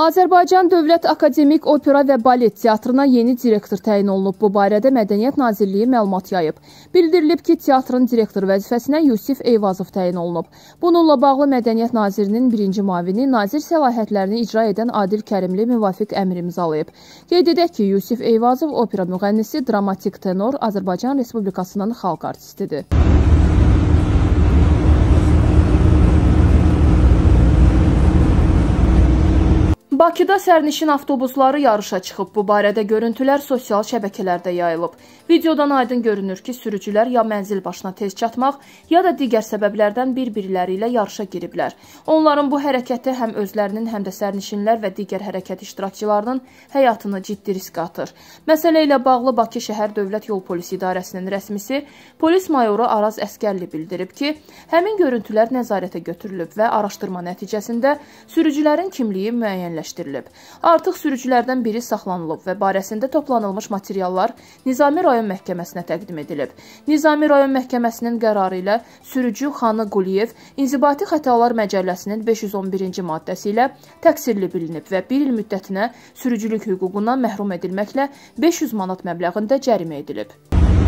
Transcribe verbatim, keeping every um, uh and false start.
Azərbaycan Dövlət Akademik Opera və Balet Teatrına yeni direktor təyin olunub. Bu barədə Mədəniyyət Nazirliyi məlumat yayıb. Bildirilib ki, teatrın direktor vəzifəsinə Yusif Eyvazov təyin olunub. Bununla bağlı Mədəniyyət Nazirinin birinci müavini nazir səlahiyyətlərini icra edən Adil Kərimli müvafiq əmr imzalayıb. Qeyd edək ki, Yusif Eyvazov opera müğənnisi, dramatik tenor, Azərbaycan Respublikasının xalq artistidir. Bakıda sərnişin avtobusları yarışa çıxıb. Bu barədə görüntülər sosial şəbəkələrdə yayılıb. Videodan aydın görünür ki, sürücülər ya mənzil başına tez çatmaq, ya da digər səbəblərdən bir-biriləri ilə yarışa giriblər. Onların bu hərəkəti həm özlərinin, həm də sərnişinlər və digər hərəkət iştirakçılarının həyatını ciddi riskə atır. Məsələ ilə bağlı Bakı Şəhər Dövlət Yol Polisi İdarəsinin rəsmisi polis mayoru Araz Əskərli bildirib ki, həmin görüntülər nəzarətə götürülüb və araşdırma nəticəsində sürücülərin kimliyi müəyyənləşdirilib. Artıq sürücülərdən biri saxlanılıb və barəsində toplanılmış materiallar Nizami rayon məhkəməsinə təqdim edilib. Nizami rayon məhkəməsinin qərarı ilə sürücü Xanı Quliyev İnzibati Xətalar Məcəlləsinin beş yüz on birinci maddəsi ilə təqsirli bilinib və bir il müddətinə sürücülük hüququndan məhrum edilməklə beş yüz manat məbləğində cərimə edilib.